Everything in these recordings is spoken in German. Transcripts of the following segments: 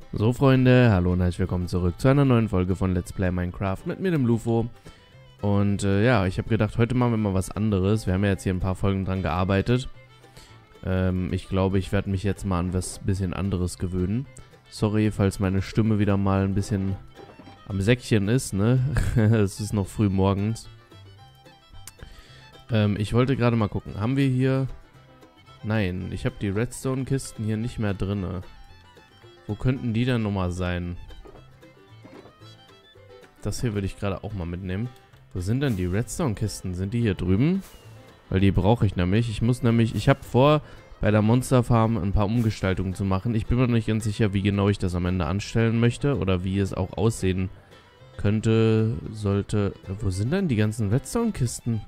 So Freunde, hallo und herzlich willkommen zurück zu einer neuen Folge von Let's Play Minecraft mit mir, dem Lufo. Und ja, ich habe gedacht, heute machen wir mal was anderes. Wir haben ja jetzt hier ein paar Folgen dran gearbeitet. Ich glaube, ich werde mich jetzt mal an was bisschen anderes gewöhnen. Sorry, falls meine Stimme wieder mal ein bisschen am Säckchen ist, ne? Es ist noch früh morgens. Ich wollte gerade mal gucken, haben wir hier... Nein, ich habe die Redstone-Kisten hier nicht mehr drinne. Wo könnten die denn nochmal sein? Das hier würde ich gerade auch mal mitnehmen. Wo sind denn die Redstone-Kisten? Sind die hier drüben? Weil die brauche ich nämlich. Ich habe vor, bei der Monster Farm ein paar Umgestaltungen zu machen. Ich bin mir noch nicht ganz sicher, wie genau ich das am Ende anstellen möchte. Oder wie es auch aussehen könnte, sollte... Wo sind denn die ganzen Redstone-Kisten?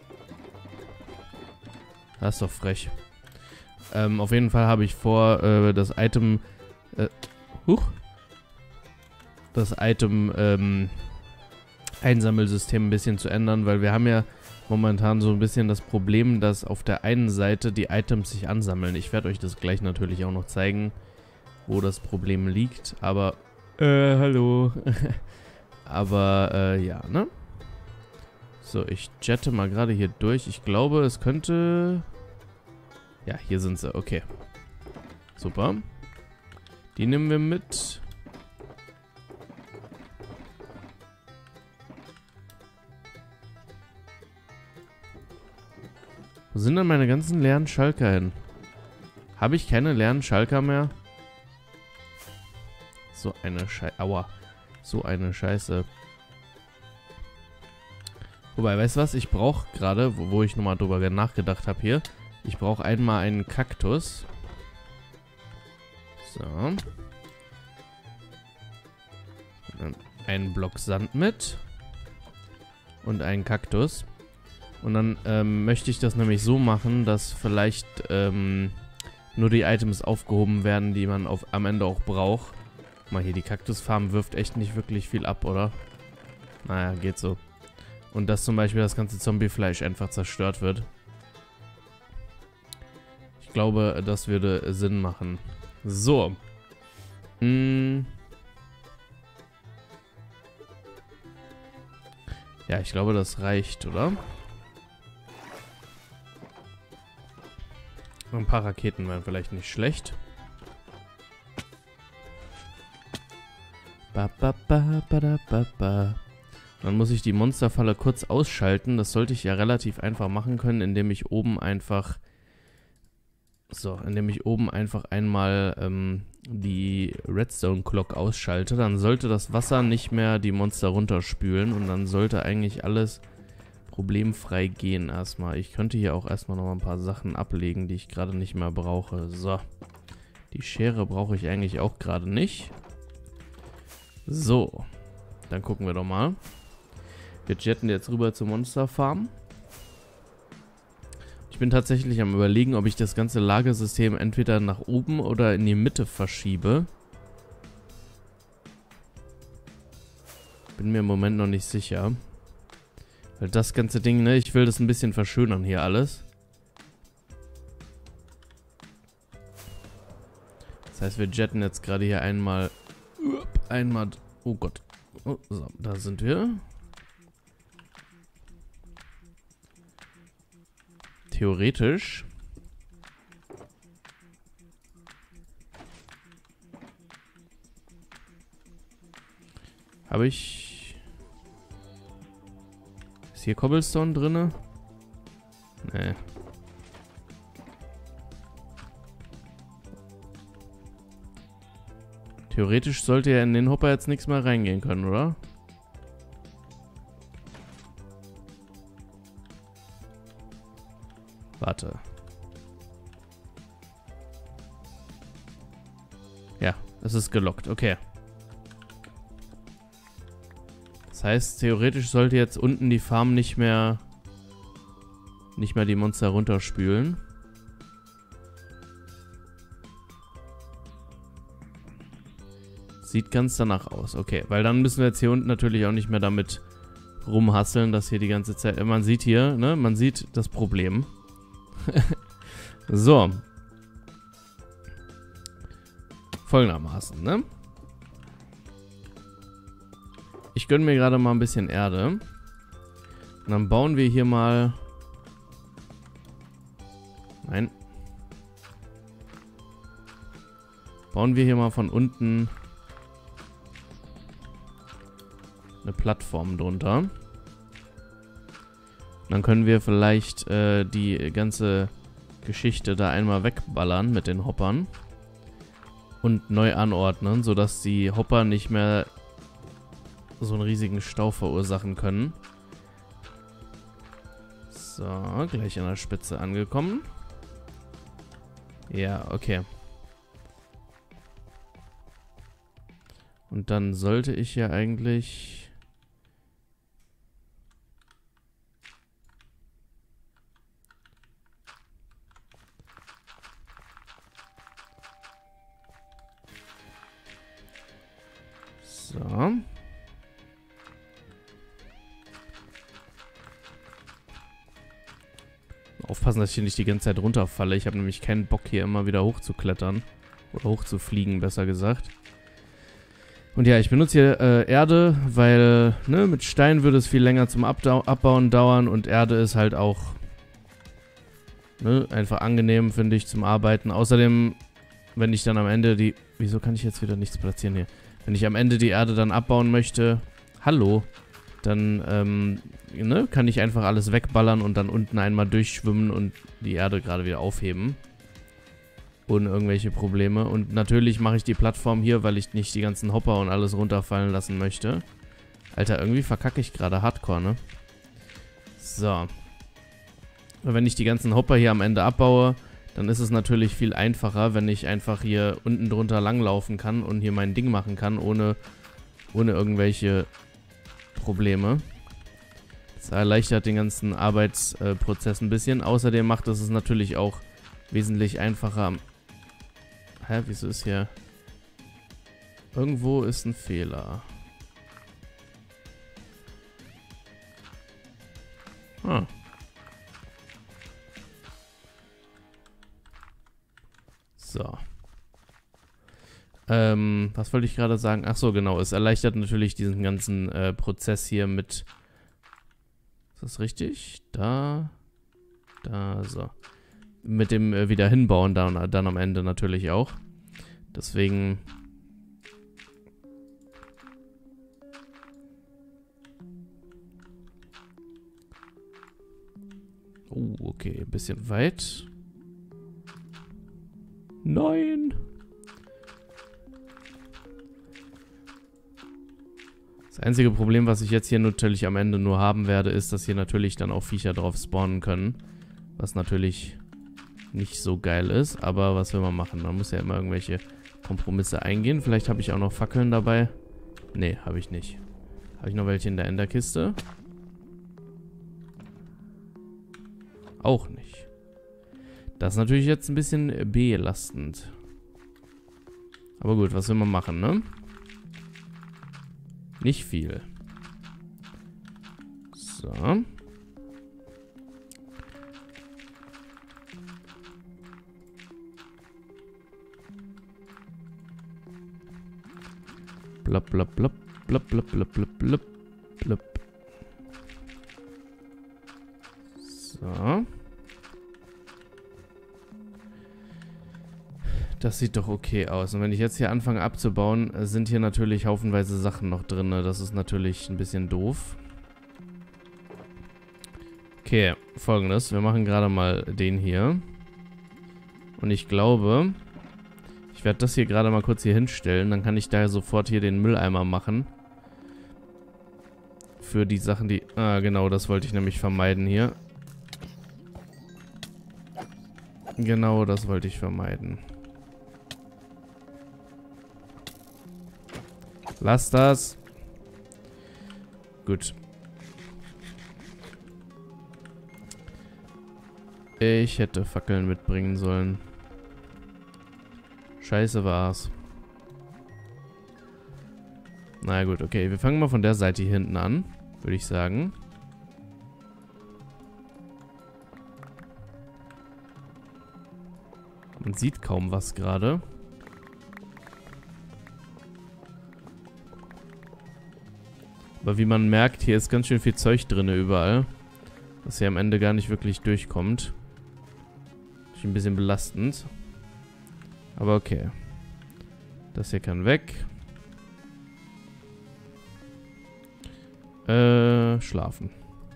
Das ist doch frech. Auf jeden Fall habe ich vor, das Item... das Item Einsammelsystem ein bisschen zu ändern, weil wir haben ja momentan so ein bisschen das Problem, dass auf der einen Seite die Items sich ansammeln. Ich werde euch das gleich natürlich auch noch zeigen, wo das Problem liegt, aber hallo. Aber ja, ne? So, ich jette mal gerade hier durch. Ich glaube, es könnte... Ja, hier sind sie, okay. Super. Die nehmen wir mit. Wo sind denn meine ganzen leeren Schalker hin? Habe ich keine leeren Schalker mehr? So eine Scheiße. Aua. So eine Scheiße. Wobei, weißt du was? Ich brauche gerade, wo ich nochmal drüber nachgedacht habe hier. Ich brauche einmal einen Kaktus. So. Dann einen Block Sand mit. Und einen Kaktus. Und dann möchte ich das nämlich so machen, dass vielleicht nur die Items aufgehoben werden, die man am Ende auch braucht. Guck mal hier, die Kaktusfarm wirft echt nicht wirklich viel ab, oder? Naja, geht so. Und dass zum Beispiel das ganze Zombiefleisch einfach zerstört wird. Ich glaube, das würde Sinn machen. So. Ja, ich glaube, das reicht, oder? Ein paar Raketen wären vielleicht nicht schlecht. Dann muss ich die Monsterfalle kurz ausschalten. Das sollte ich ja relativ einfach machen können, indem ich oben einfach... So, indem ich oben einfach einmal die Redstone Clock ausschalte, dann sollte das Wasser nicht mehr die Monster runterspülen und dann sollte eigentlich alles problemfrei gehen erstmal. Ich könnte hier auch erstmal noch ein paar Sachen ablegen, die ich gerade nicht mehr brauche. So, die Schere brauche ich eigentlich auch gerade nicht. So, dann gucken wir doch mal. Wir jetten jetzt rüber zur Monster Farm. Ich bin tatsächlich am Überlegen, ob ich das ganze Lagersystem entweder nach oben oder in die Mitte verschiebe. Bin mir im Moment noch nicht sicher. Weil das ganze Ding, ne, ich will das ein bisschen verschönern hier alles. Das heißt, wir jetten jetzt gerade hier einmal... Oh Gott. Oh, so, da sind wir. Theoretisch habe ich... Ist hier Cobblestone drinne? Nee. Theoretisch sollte ja in den Hopper jetzt nichts mehr reingehen können, oder? Warte. Ja, es ist gelockt. Okay. Das heißt, theoretisch sollte jetzt unten die Farm nicht mehr die Monster runterspülen. Sieht ganz danach aus. Okay, weil dann müssen wir jetzt hier unten natürlich auch nicht mehr damit rumhasseln, dass hier die ganze Zeit... Man sieht hier, ne? Man sieht das Problem. So. Folgendermaßen, ne? ich gönne mir gerade mal ein bisschen Erde. Und dann bauen wir hier mal... Nein. Bauen wir hier mal von unten eine Plattform drunter. Dann können wir vielleicht die ganze Geschichte da einmal wegballern mit den Hoppern. Und neu anordnen, sodass die Hopper nicht mehr so einen riesigen Stau verursachen können. So, gleich an der Spitze angekommen. Ja, okay. Und dann sollte ich ja eigentlich... So. Aufpassen, dass ich hier nicht die ganze Zeit runterfalle. Ich habe nämlich keinen Bock, hier immer wieder hochzuklettern. Oder hochzufliegen, besser gesagt. Und ja, ich benutze hier Erde, weil ne, mit Stein würde es viel länger zum Abbauen dauern. Und Erde ist halt auch ne, einfach angenehm, finde ich, zum Arbeiten. Außerdem, wenn ich dann am Ende die... Wieso kann ich jetzt wieder nichts platzieren hier? Wenn ich am Ende die Erde dann abbauen möchte... Hallo... Dann ne, kann ich einfach alles wegballern und dann unten einmal durchschwimmen und die Erde gerade wieder aufheben. Ohne irgendwelche Probleme. Und natürlich mache ich die Plattform hier, weil ich nicht die ganzen Hopper und alles runterfallen lassen möchte. Alter, irgendwie verkacke ich gerade hardcore, ne? So. Und wenn ich die ganzen Hopper hier am Ende abbaue, dann ist es natürlich viel einfacher, wenn ich einfach hier unten drunter langlaufen kann und hier mein Ding machen kann, ohne irgendwelche Probleme. Das erleichtert den ganzen Arbeitsprozess ein bisschen. Außerdem macht es natürlich auch wesentlich einfacher. Hä, wieso ist hier... Irgendwo ist ein Fehler. Ah. So. Was wollte ich gerade sagen? Ach so, genau. Es erleichtert natürlich diesen ganzen Prozess hier mit... Ist das richtig? Da, so. Mit dem wieder hinbauen dann am Ende natürlich auch. Deswegen... Oh, okay. Ein bisschen weit. Nein! Das einzige Problem, was ich jetzt hier natürlich am Ende nur haben werde, ist, dass hier natürlich dann auch Viecher drauf spawnen können. Was natürlich nicht so geil ist, aber was will man machen? Man muss ja immer irgendwelche Kompromisse eingehen. Vielleicht habe ich auch noch Fackeln dabei. Nee, habe ich nicht. Habe ich noch welche in der Enderkiste? Auch nicht. Das ist natürlich jetzt ein bisschen belastend. Aber gut, was will man machen, ne? Nicht viel. So. Blub, blub, blub, blub, blub, blub, blub, blub, blub. So. Das sieht doch okay aus. Und wenn ich jetzt hier anfange abzubauen, sind hier natürlich haufenweise Sachen noch drin. Das ist natürlich ein bisschen doof. Okay, Folgendes. Wir machen gerade mal den hier. Und ich glaube, ich werde das hier gerade mal kurz hier hinstellen. Dann kann ich da sofort hier den Mülleimer machen. Für die Sachen, die... Ah, genau, das wollte ich nämlich vermeiden hier. Genau, das wollte ich vermeiden. Lass das. Gut. Ich hätte Fackeln mitbringen sollen. Scheiße war's. Na gut, okay. Wir fangen mal von der Seite hier hinten an, würde ich sagen. Man sieht kaum was gerade. Aber wie man merkt, hier ist ganz schön viel Zeug drin überall. Das hier am Ende gar nicht wirklich durchkommt. Ist ein bisschen belastend. Aber okay. Das hier kann weg. Schlafen.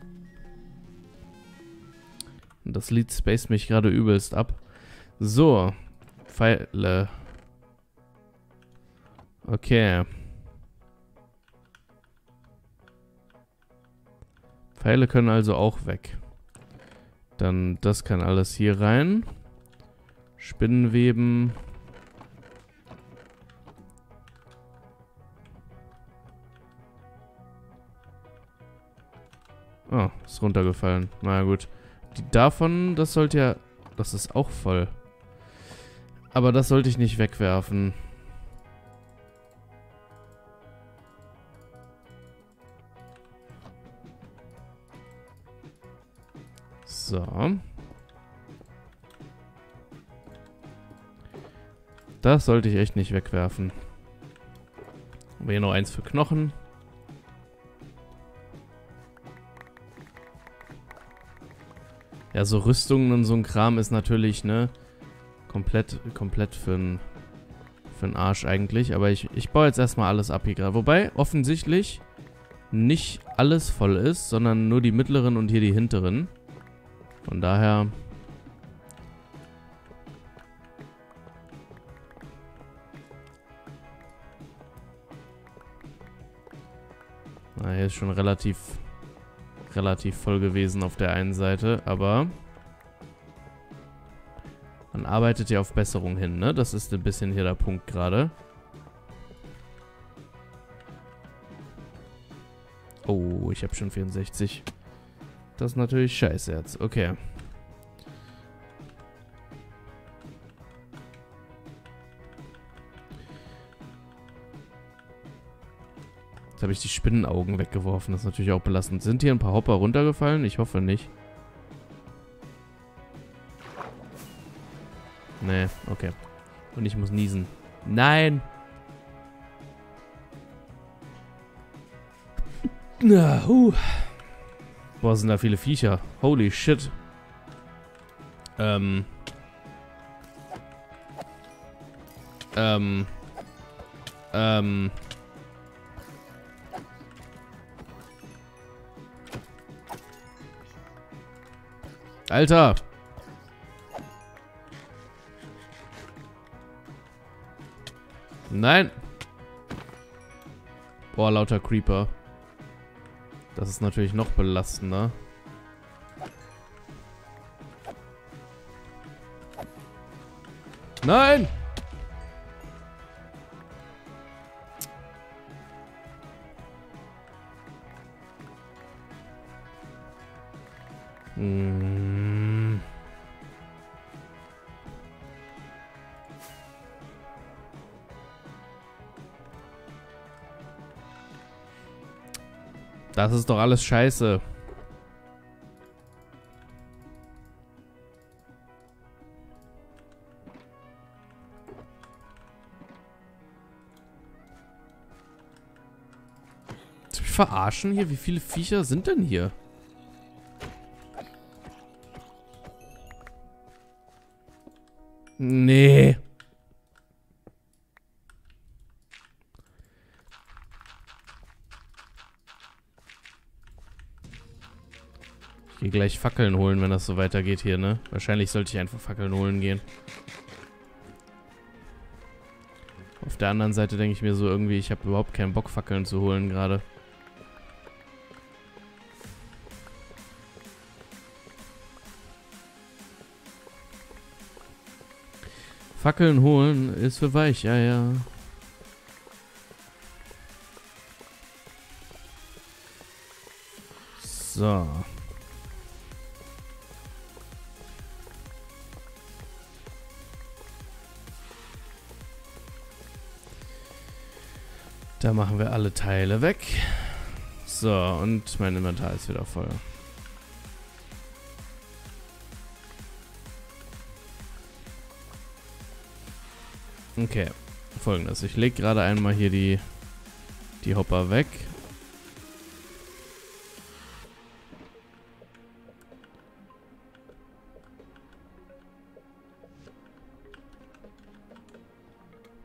Und das Lied spaced mich gerade übelst ab. So. Pfeile. Okay. Pfeile können also auch weg. Dann das kann alles hier rein. Spinnenweben. Oh, ist runtergefallen. Na gut. Die davon, das sollte ja... Das ist auch voll. Aber das sollte ich nicht wegwerfen. So. Das sollte ich echt nicht wegwerfen. Aber hier noch eins für Knochen. Ja, so Rüstungen und so ein Kram ist natürlich, ne, komplett für den Arsch eigentlich. Aber ich baue jetzt erstmal alles ab hier gerade. Wobei offensichtlich nicht alles voll ist, sondern nur die mittleren und hier die hinteren. Von daher... Na, hier ist schon relativ voll gewesen auf der einen Seite, aber man arbeitet ja auf Besserung hin, ne? Das ist ein bisschen hier der Punkt gerade. Oh, ich habe schon 64. Das ist natürlich scheiße jetzt. Okay. Jetzt habe ich die Spinnenaugen weggeworfen. Das ist natürlich auch belastend. Sind hier ein paar Hopper runtergefallen? Ich hoffe nicht. Nee, okay. Und ich muss niesen. Nein! Na, Boah, sind da viele Viecher. Holy shit. Alter! Nein! Boah, lauter Creeper. Das ist natürlich noch belastender. Nein! Das ist doch alles scheiße. Willst du mich verarschen hier? Wie viele Viecher sind denn hier? Nee. Ich gehe gleich Fackeln holen, wenn das so weitergeht hier, ne? Wahrscheinlich sollte ich einfach Fackeln holen gehen. Auf der anderen Seite denke ich mir so irgendwie, ich habe überhaupt keinen Bock, Fackeln zu holen gerade. Fackeln holen ist für weich, ja, ja. So. Da machen wir alle Teile weg. So, und mein Inventar ist wieder voll. Okay, Folgendes. Ich lege gerade einmal hier die Hopper weg.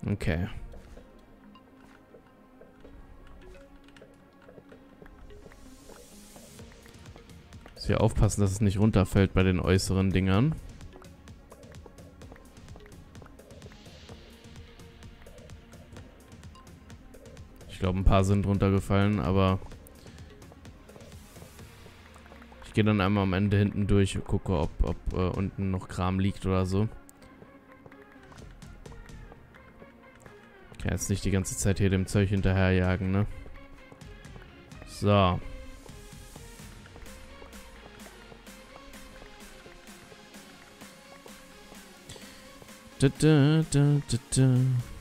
Okay. Muss hier aufpassen, dass es nicht runterfällt bei den äußeren Dingern. Ich glaube, ein paar sind runtergefallen, aber ich gehe dann einmal am Ende hinten durch und gucke, ob unten noch Kram liegt oder so. Ich kann jetzt nicht die ganze Zeit hier dem Zeug hinterherjagen, ne? So. Da, da, da, da, da.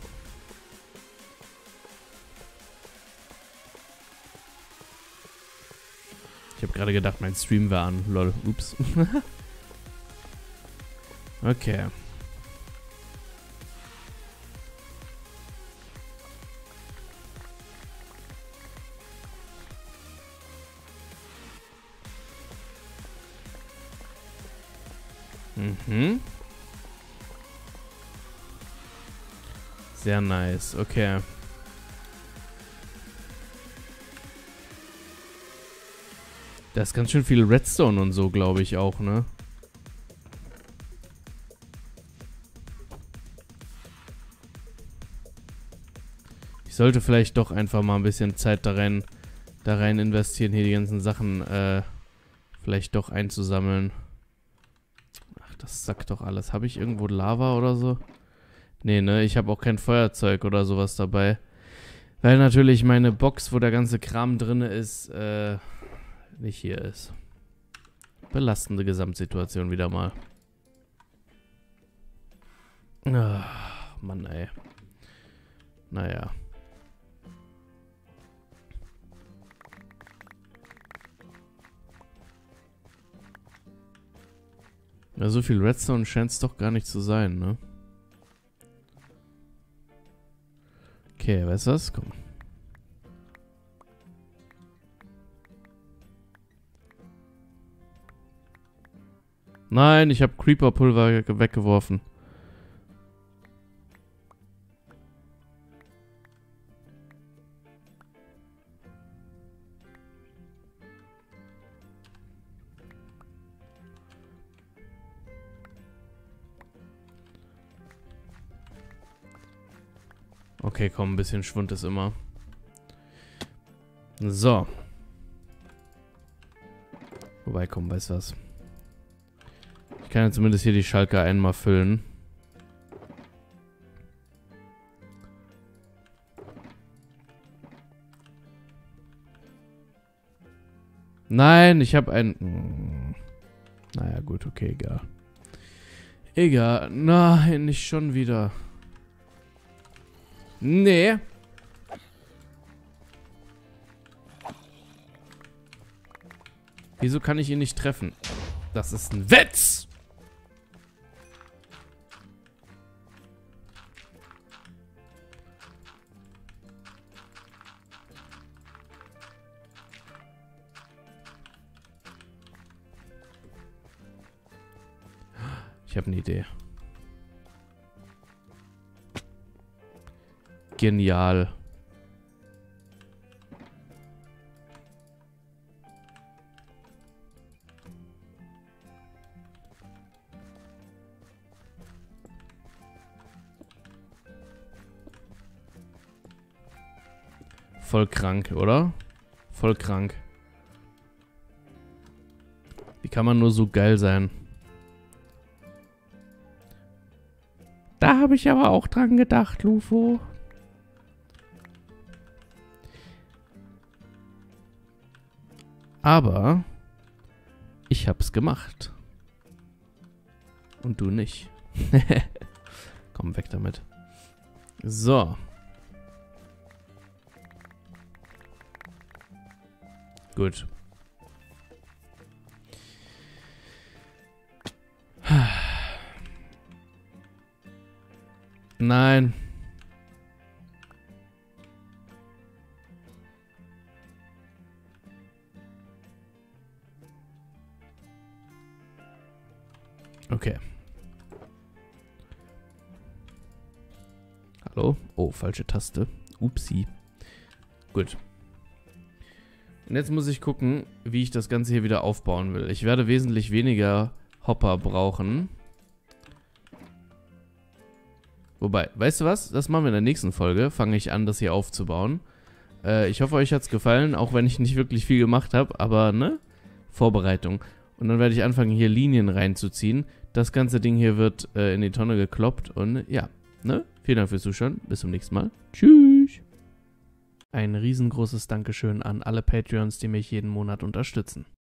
Ich habe gerade gedacht, mein Stream wäre an. Lol. Ups. Okay. Mhm. Sehr nice. Okay. Da ist ganz schön viel Redstone und so, glaube ich auch, ne? Ich sollte vielleicht doch einfach mal ein bisschen Zeit da rein investieren, hier die ganzen Sachen vielleicht doch einzusammeln. Ach, das sackt doch alles. Habe ich irgendwo Lava oder so? Nee, ne? Ich habe auch kein Feuerzeug oder sowas dabei. Weil natürlich meine Box, wo der ganze Kram drin ist, nicht hier ist. Belastende Gesamtsituation wieder mal. Ach, Mann, ey. Naja. Ja, so viel Redstone scheint es doch gar nicht zu sein, ne? Okay, weißt du was? Komm. Nein, ich habe Creeper-Pulver weggeworfen. Okay, komm, ein bisschen Schwund ist immer. So. Wobei, komm, weißt du was? Ich kann ja zumindest hier die Schalke einmal füllen. Nein, ich habe ein... Naja, gut, okay, egal. Egal. Nein, nicht schon wieder. Nee. Wieso kann ich ihn nicht treffen? Das ist ein Witz! Ich habe eine Idee. Genial. Voll krank, oder? Voll krank. Wie kann man nur so geil sein? Da habe ich aber auch dran gedacht, Lufo. Aber ich hab's gemacht. Und du nicht. Komm, weg damit. So. Gut. Nein. Okay. Hallo? Oh, falsche Taste. Upsi. Gut. Und jetzt muss ich gucken, wie ich das Ganze hier wieder aufbauen will. Ich werde wesentlich weniger Hopper brauchen. Wobei, weißt du was? Das machen wir in der nächsten Folge. Fange ich an, das hier aufzubauen. Ich hoffe, euch hat es gefallen, auch wenn ich nicht wirklich viel gemacht habe. Aber, ne? Vorbereitung. Und dann werde ich anfangen, hier Linien reinzuziehen. Das ganze Ding hier wird in die Tonne gekloppt. Und ja, ne? Vielen Dank fürs Zuschauen. Bis zum nächsten Mal. Tschüss. Ein riesengroßes Dankeschön an alle Patreons, die mich jeden Monat unterstützen.